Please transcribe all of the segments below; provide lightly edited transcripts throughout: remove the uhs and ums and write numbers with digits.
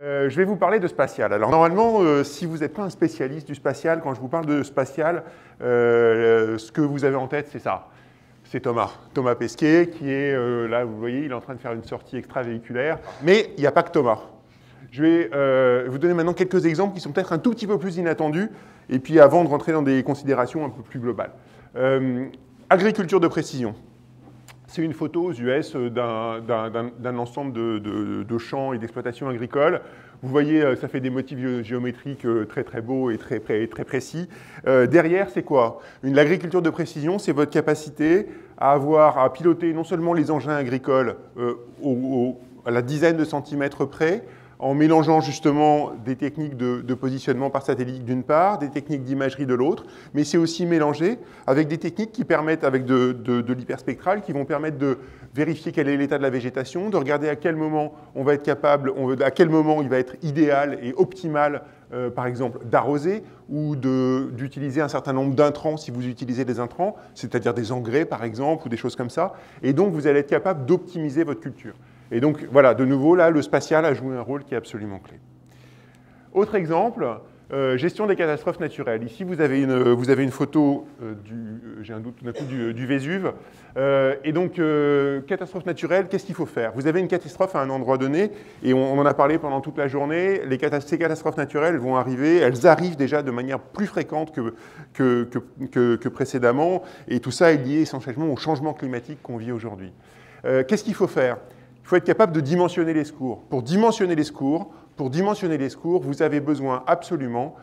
Je vais vous parler de spatial. Alors normalement, si vous n'êtes pas un spécialiste du spatial, quand je vous parle de spatial, ce que vous avez en tête, c'est ça. C'est Thomas Pesquet, qui est, là, vous voyez, il est en train de faire une sortie extravéhiculaire. Mais il n'y a pas que Thomas. Je vais vous donner maintenant quelques exemples qui sont peut-être un tout petit peu plus inattendus, et puis avant de rentrer dans des considérations un peu plus globales. Agriculture de précision. C'est une photo aux US d'un ensemble de champs et d'exploitations agricoles. Vous voyez, ça fait des motifs géométriques très très beaux et très précis. Derrière, c'est quoi? L'agriculture de précision, c'est votre capacité à piloter non seulement les engins agricoles à la dizaine de centimètres près, en mélangeant justement des techniques de positionnement par satellite d'une part, des techniques d'imagerie de l'autre, mais c'est aussi mélangé avec des techniques qui permettent, avec de l'hyperspectral, qui vont permettre de vérifier quel est l'état de la végétation, de regarder à quel moment on va être capable, à quel moment il va être idéal et optimal, par exemple, d'arroser ou d'utiliser un certain nombre d'intrants si vous utilisez des intrants, c'est-à-dire des engrais, par exemple, ou des choses comme ça. Et donc, vous allez être capable d'optimiser votre culture. Et donc, voilà, de nouveau, là, le spatial a joué un rôle qui est absolument clé. Autre exemple, gestion des catastrophes naturelles. Ici, vous avez une photo j'ai un doute tout d'un coup, du Vésuve. Et donc, catastrophe naturelle, qu'est-ce qu'il faut faire? Vous avez une catastrophe à un endroit donné, et on en a parlé pendant toute la journée. Ces catastrophes naturelles vont arriver, elles arrivent déjà de manière plus fréquente que précédemment, et tout ça est lié essentiellement au changement climatique qu'on vit aujourd'hui. Qu'est-ce qu'il faut faire? Il faut être capable de dimensionner les secours. Pour dimensionner les secours, vous avez besoin absolument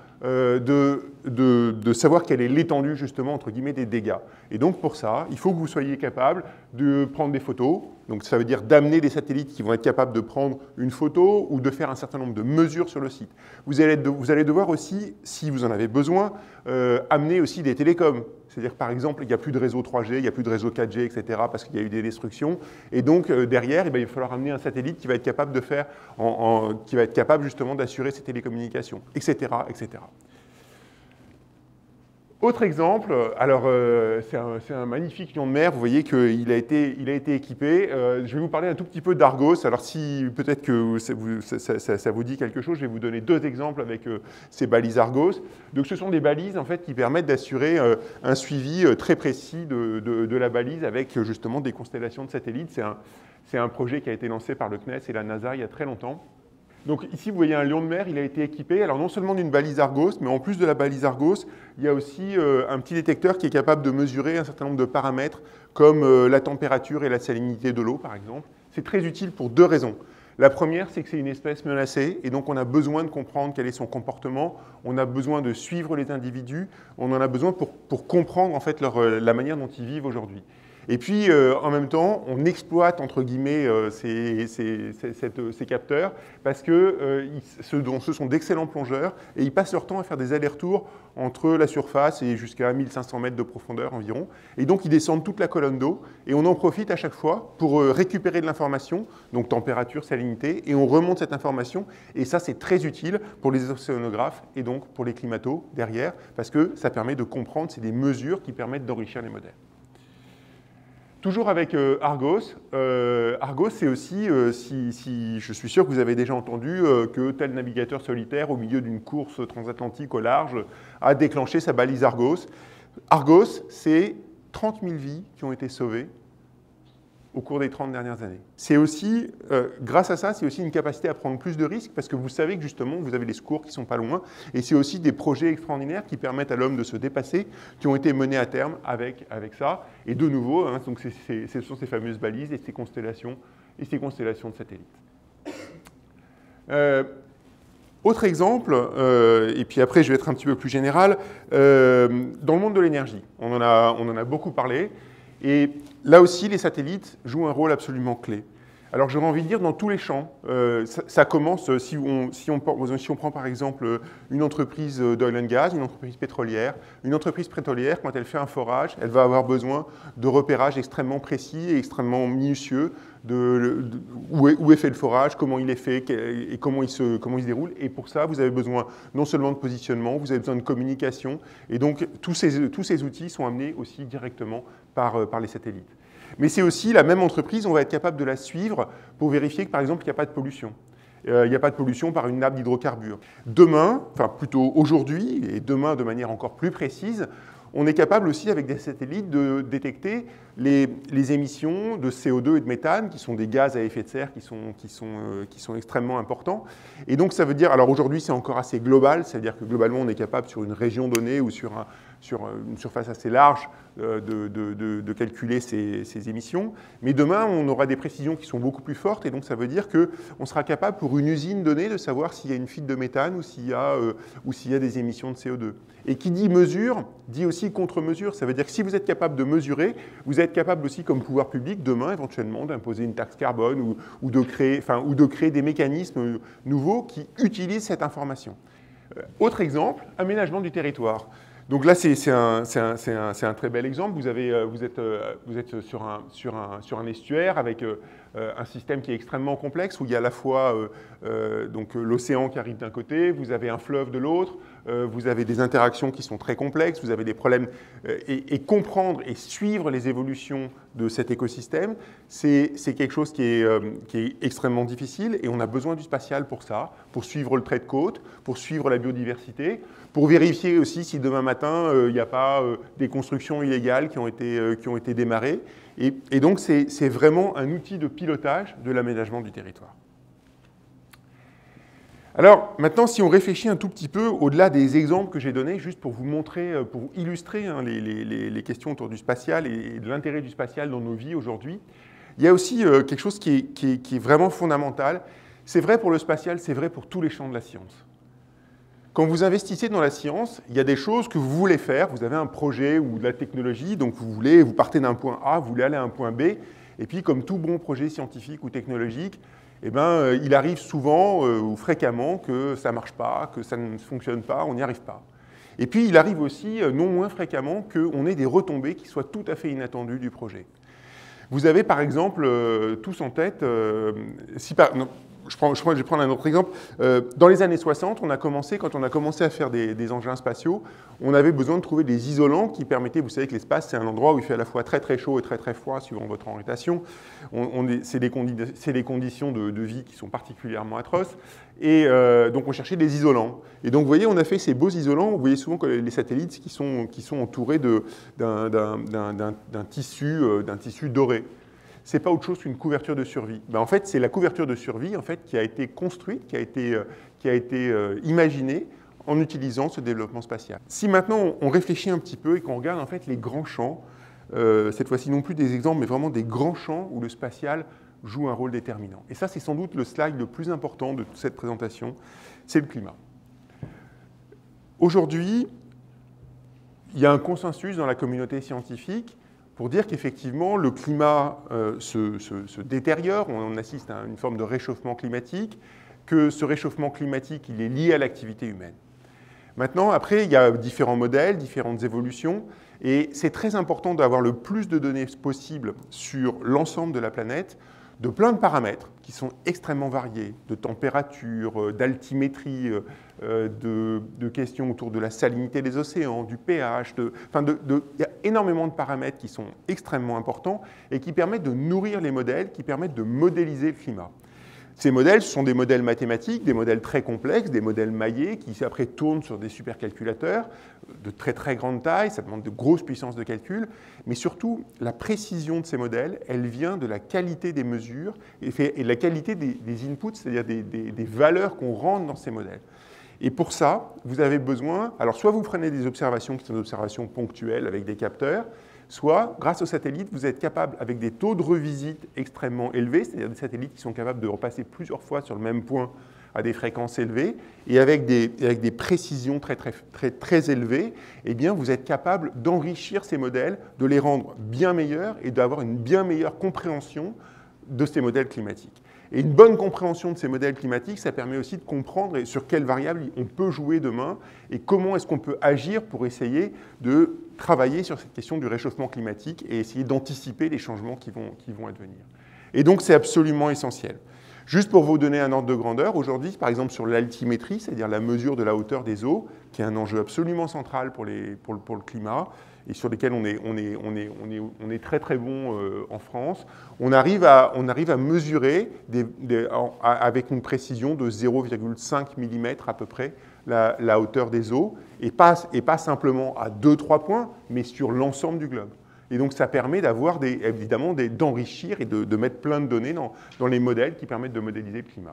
de savoir quelle est l'étendue, justement, entre guillemets, des dégâts. Et donc, pour ça, il faut que vous soyez capable de prendre des photos. Donc, ça veut dire d'amener des satellites qui vont être capables de prendre une photo ou de faire un certain nombre de mesures sur le site. Vous allez devoir aussi, si vous en avez besoin, amener aussi des télécoms. C'est-à-dire, par exemple, il n'y a plus de réseau 3G, il n'y a plus de réseau 4G, etc., parce qu'il y a eu des destructions. Et donc, derrière, il va falloir amener un satellite qui va être capable de faire, qui va être capable justement d'assurer ces télécommunications, etc., etc. Autre exemple, alors c'est un magnifique lion de mer, vous voyez qu'il a été équipé. Je vais vous parler un tout petit peu d'Argos. Alors si peut-être que ça vous dit quelque chose, je vais vous donner deux exemples avec ces balises Argos. Donc ce sont des balises en fait qui permettent d'assurer un suivi très précis de la balise avec justement des constellations de satellites. C'est un projet qui a été lancé par le CNES et la NASA il y a très longtemps. Donc ici, vous voyez un lion de mer, il a été équipé, alors non seulement d'une balise Argos, mais en plus de la balise Argos, il y a aussi un petit détecteur qui est capable de mesurer un certain nombre de paramètres, comme la température et la salinité de l'eau, par exemple. C'est très utile pour deux raisons. La première, c'est que c'est une espèce menacée, et donc on a besoin de comprendre quel est son comportement, on a besoin de suivre les individus, on en a besoin pour comprendre en fait la manière dont ils vivent aujourd'hui. Et puis, en même temps, on exploite, entre guillemets, ces capteurs parce que ce sont d'excellents plongeurs et ils passent leur temps à faire des allers-retours entre la surface et jusqu'à 1500 mètres de profondeur environ. Et donc, ils descendent toute la colonne d'eau et on en profite à chaque fois pour récupérer de l'information, donc température, salinité, et on remonte cette information. Et ça, c'est très utile pour les océanographes et donc pour les climatos derrière parce que ça permet de comprendre, c'est des mesures qui permettent d'enrichir les modèles. Toujours avec Argos. Argos, c'est aussi, si je suis sûr que vous avez déjà entendu que tel navigateur solitaire au milieu d'une course transatlantique au large a déclenché sa balise Argos. Argos, c'est 30 000 vies qui ont été sauvées au cours des 30 dernières années. C'est aussi, grâce à ça, c'est aussi une capacité à prendre plus de risques parce que vous savez que justement, vous avez les secours qui ne sont pas loin et c'est aussi des projets extraordinaires qui permettent à l'homme de se dépasser, qui ont été menés à terme avec ça. Et de nouveau, hein, donc ce sont ces fameuses balises et ces constellations de satellites. Autre exemple, et puis après je vais être un petit peu plus général, dans le monde de l'énergie, on en a beaucoup parlé. Et là aussi, les satellites jouent un rôle absolument clé. Alors j'aurais envie de dire dans tous les champs, ça commence, si on prend par exemple une entreprise d'oil and gas, une entreprise pétrolière, quand elle fait un forage, elle va avoir besoin de repérages extrêmement précis et extrêmement minutieux où est fait le forage, comment il est fait et comment il se déroule. Et pour ça, vous avez besoin non seulement de positionnement, vous avez besoin de communication. Et donc tous ces outils sont amenés aussi directement par les satellites. Mais c'est aussi la même entreprise, on va être capable de la suivre pour vérifier que, par exemple, il n'y a pas de pollution. il n'y a pas de pollution par une nappe d'hydrocarbures. Demain, enfin plutôt aujourd'hui, et demain de manière encore plus précise, on est capable aussi avec des satellites de détecter les émissions de CO2 et de méthane, qui sont des gaz à effet de serre qui sont extrêmement importants. Et donc ça veut dire, alors aujourd'hui c'est encore assez global, c'est-à-dire que globalement on est capable sur une région donnée ou sur une surface assez large de calculer ces émissions. Mais demain on aura des précisions qui sont beaucoup plus fortes et donc ça veut dire qu'on sera capable pour une usine donnée de savoir s'il y a une fuite de méthane ou s'il y a des émissions de CO2. Et qui dit mesure, dit aussi contre-mesure. Ça veut dire que si vous êtes capable de mesurer, vous êtes capable aussi, comme pouvoir public, demain, éventuellement, d'imposer une taxe carbone ou de créer des mécanismes nouveaux qui utilisent cette information. Autre exemple, aménagement du territoire. Donc là, c'est un très bel exemple. Vous êtes sur un estuaire avec un système qui est extrêmement complexe, où il y a à la fois l'océan qui arrive d'un côté, vous avez un fleuve de l'autre, vous avez des interactions qui sont très complexes, vous avez des problèmes. Et comprendre et suivre les évolutions de cet écosystème, c'est quelque chose qui est extrêmement difficile et on a besoin du spatial pour ça, pour suivre le trait de côte, pour suivre la biodiversité, pour vérifier aussi si demain matin, il n'y a pas des constructions illégales qui ont été démarrées. Et donc, c'est vraiment un outil de pilotage de l'aménagement du territoire. Alors, maintenant, si on réfléchit un tout petit peu au-delà des exemples que j'ai donnés, juste pour vous montrer, pour vous illustrer les questions autour du spatial et de l'intérêt du spatial dans nos vies aujourd'hui, il y a aussi quelque chose qui est vraiment fondamental. C'est vrai pour le spatial, c'est vrai pour tous les champs de la science. Quand vous investissez dans la science, il y a des choses que vous voulez faire. Vous avez un projet ou de la technologie, donc vous partez d'un point A, vous voulez aller à un point B. Et puis, comme tout bon projet scientifique ou technologique, eh ben, il arrive souvent ou fréquemment que ça ne marche pas, que ça ne fonctionne pas, on n'y arrive pas. Et puis, il arrive aussi, non moins fréquemment, qu'on ait des retombées qui soient tout à fait inattendues du projet. Vous avez, par exemple, tous en tête, je vais prendre un autre exemple. Dans les années 60, quand on a commencé à faire des engins spatiaux, on avait besoin de trouver des isolants qui permettaient, vous savez que l'espace, c'est un endroit où il fait à la fois très très chaud et très très froid, suivant votre orientation. C'est des conditions de vie qui sont particulièrement atroces. Et donc on cherchait des isolants. Et donc vous voyez, on a fait ces beaux isolants. Vous voyez souvent que les satellites qui sont entourés d'un tissu doré. Ce n'est pas autre chose qu'une couverture de survie. Ben, en fait, c'est la couverture de survie en fait, qui a été construite, qui a été imaginée en utilisant ce développement spatial. Si maintenant on réfléchit un petit peu et qu'on regarde en fait, les grands champs, cette fois-ci non plus des exemples, mais vraiment des grands champs où le spatial joue un rôle déterminant. Et ça, c'est sans doute le slide le plus important de toute cette présentation, c'est le climat. Aujourd'hui, il y a un consensus dans la communauté scientifique pour dire qu'effectivement, le climat se détériore, on assiste à une forme de réchauffement climatique, que ce réchauffement climatique, il est lié à l'activité humaine. Maintenant, après, il y a différents modèles, différentes évolutions, et c'est très important d'avoir le plus de données possible sur l'ensemble de la planète, de plein de paramètres qui sont extrêmement variés, de température, d'altimétrie, de questions autour de la salinité des océans, du pH, il y a énormément de paramètres qui sont extrêmement importants et qui permettent de nourrir les modèles, qui permettent de modéliser le climat. Ces modèles, ce sont des modèles mathématiques, des modèles très complexes, des modèles maillés qui après tournent sur des supercalculateurs de très très grande taille, ça demande de grosses puissances de calcul, mais surtout la précision de ces modèles, elle vient de la qualité des mesures et de la qualité des inputs, c'est-à-dire des valeurs qu'on rentre dans ces modèles. Et pour ça, vous avez besoin, alors soit vous prenez des observations qui sont des observations ponctuelles avec des capteurs, soit, grâce aux satellites, vous êtes capable, avec des taux de revisite extrêmement élevés, c'est-à-dire des satellites qui sont capables de repasser plusieurs fois sur le même point à des fréquences élevées, et avec des précisions très élevées, eh bien, vous êtes capable d'enrichir ces modèles, de les rendre bien meilleurs et d'avoir une bien meilleure compréhension de ces modèles climatiques. Et une bonne compréhension de ces modèles climatiques, ça permet aussi de comprendre sur quelles variables on peut jouer demain et comment est-ce qu'on peut agir pour essayer de travailler sur cette question du réchauffement climatique et essayer d'anticiper les changements qui vont advenir. Et donc, c'est absolument essentiel. Juste pour vous donner un ordre de grandeur, aujourd'hui, par exemple, sur l'altimétrie, c'est-à-dire la mesure de la hauteur des eaux, qui est un enjeu absolument central pour le climat, et sur lesquels on est très très bon en France, on arrive à mesurer avec une précision de 0,5 mm à peu près la hauteur des eaux, et pas simplement à 2-3 points, mais sur l'ensemble du globe. Et donc ça permet d'avoir évidemment d'enrichir et de mettre plein de données dans les modèles qui permettent de modéliser le climat.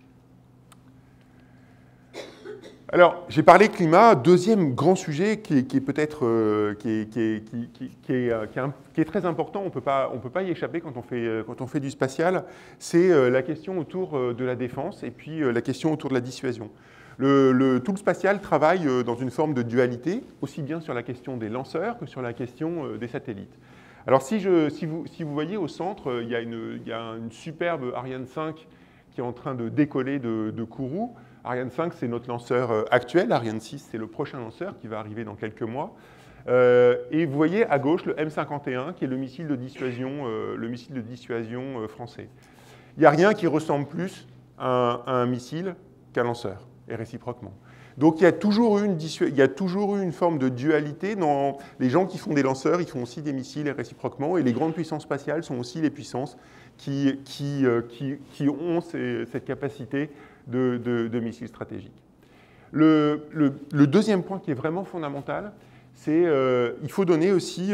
Alors, j'ai parlé climat, deuxième grand sujet qui est peut-être qui est très important, on peut pas y échapper quand on fait du spatial, c'est la question autour de la défense et puis la question autour de la dissuasion. Tout le spatial travaille dans une forme de dualité, aussi bien sur la question des lanceurs que sur la question des satellites. Alors si vous voyez au centre, il y a une superbe Ariane 5 qui est en train de décoller de Kourou. Ariane 5, c'est notre lanceur actuel. Ariane 6, c'est le prochain lanceur qui va arriver dans quelques mois. Et vous voyez à gauche le M51, qui est le missile de dissuasion français. Il n'y a rien qui ressemble plus à un missile qu'un lanceur, et réciproquement. Donc il y a toujours eu une forme de dualité dans les gens qui font des lanceurs, ils font aussi des missiles et réciproquement, et les grandes puissances spatiales sont aussi les puissances qui ont cette capacité de missiles stratégiques. Le deuxième point qui est vraiment fondamental, c'est qu'il faut donner aussi,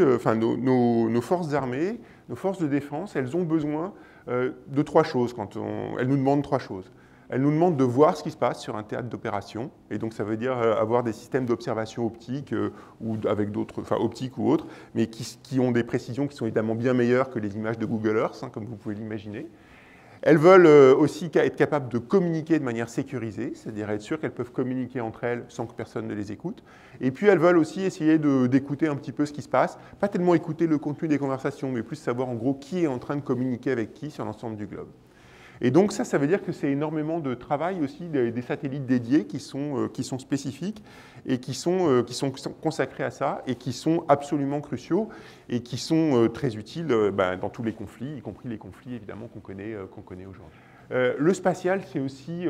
nos forces armées, nos forces de défense, elles ont besoin de trois choses. Elles nous demandent trois choses. Elles nous demandent de voir ce qui se passe sur un théâtre d'opération, et donc ça veut dire avoir des systèmes d'observation optique ou avec d'autres, optiques ou autres, mais qui ont des précisions qui sont évidemment bien meilleures que les images de Google Earth, comme vous pouvez l'imaginer. Elles veulent aussi être capables de communiquer de manière sécurisée, c'est-à-dire être sûres qu'elles peuvent communiquer entre elles sans que personne ne les écoute. Et puis elles veulent aussi essayer d'écouter un petit peu ce qui se passe, pas tellement écouter le contenu des conversations, mais plus savoir en gros qui est en train de communiquer avec qui sur l'ensemble du globe. Et donc ça veut dire que c'est énormément de travail aussi des satellites dédiés qui sont spécifiques et qui sont consacrés à ça et qui sont absolument cruciaux et qui sont très utiles dans tous les conflits, y compris les conflits évidemment qu'on connaît aujourd'hui. Le spatial, c'est aussi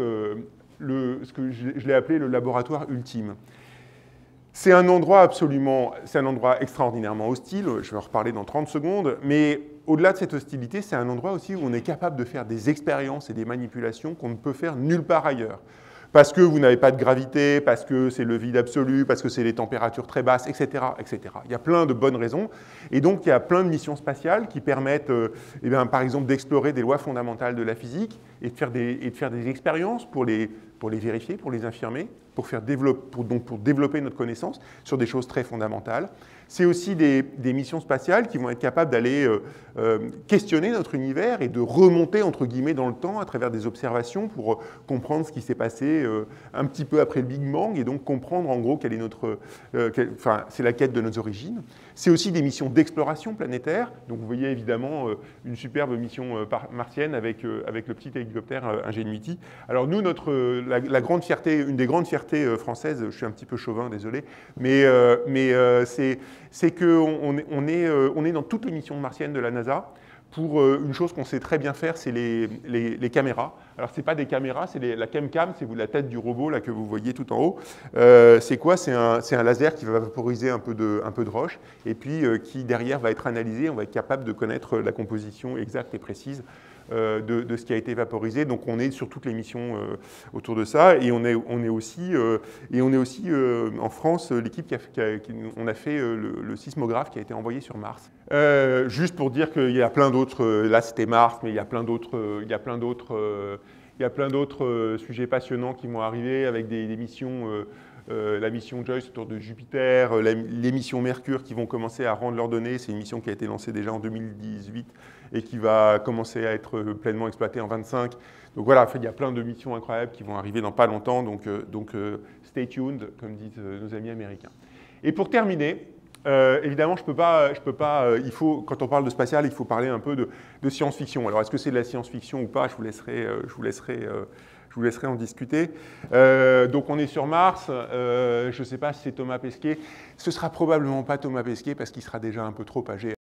ce que je l'ai appelé le laboratoire ultime. C'est un endroit extraordinairement hostile, je vais en reparler dans 30 secondes, mais au-delà de cette hostilité, c'est un endroit aussi où on est capable de faire des expériences et des manipulations qu'on ne peut faire nulle part ailleurs. Parce que vous n'avez pas de gravité, parce que c'est le vide absolu, parce que c'est les températures très basses, etc., etc. Il y a plein de bonnes raisons. Et donc, il y a plein de missions spatiales qui permettent, par exemple, d'explorer des lois fondamentales de la physique et de faire des expériences pour les vérifier, pour les infirmer, pour développer notre connaissance sur des choses très fondamentales. C'est aussi des missions spatiales qui vont être capables d'aller questionner notre univers et de remonter, entre guillemets, dans le temps à travers des observations pour comprendre ce qui s'est passé un petit peu après le Big Bang et donc comprendre en gros quelle est c'est la quête de nos origines. C'est aussi des missions d'exploration planétaire. Donc vous voyez évidemment une superbe mission martienne avec le petit hélicoptère Ingenuity. Alors nous, la grande fierté, une des grandes fiertés françaises, je suis un petit peu chauvin, désolé, mais c'est qu'on est dans toutes les missions martiennes de la NASA pour une chose qu'on sait très bien faire, c'est les caméras. Alors, ce n'est pas des caméras, c'est la ChemCam, c'est la tête du robot là, que vous voyez tout en haut. C'est quoi? C'est un laser qui va vaporiser un peu de roche et puis qui, derrière, va être analysé. On va être capable de connaître la composition exacte et précise de ce qui a été vaporisé. Donc, on est sur toutes les missions autour de ça. Et on est aussi en France, l'équipe on a fait le sismographe qui a été envoyé sur Mars. Juste pour dire qu'il y a plein d'autres, là c'était Mars, mais il y a plein d'autres sujets passionnants qui vont arriver avec des missions, la mission JOICE autour de Jupiter, les missions Mercure qui vont commencer à rendre leurs données. C'est une mission qui a été lancée déjà en 2018 et qui va commencer à être pleinement exploitée en 2025. Donc voilà, il y a plein de missions incroyables qui vont arriver dans pas longtemps, donc stay tuned, comme disent nos amis américains. Et pour terminer, évidemment, quand on parle de spatial, il faut parler un peu de science-fiction. Alors, est-ce que c'est de la science-fiction ou pas? Je vous laisserai en discuter. Donc, on est sur Mars. Je ne sais pas si c'est Thomas Pesquet. Ce ne sera probablement pas Thomas Pesquet parce qu'il sera déjà un peu trop âgé.